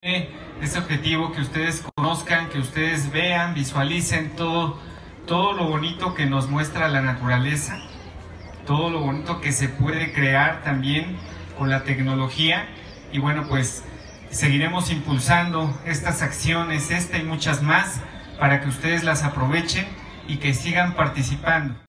Este objetivo, que ustedes conozcan, que ustedes vean, visualicen todo lo bonito que nos muestra la naturaleza, todo lo bonito que se puede crear también con la tecnología. Y bueno, pues seguiremos impulsando estas acciones, esta y muchas más, para que ustedes las aprovechen y que sigan participando.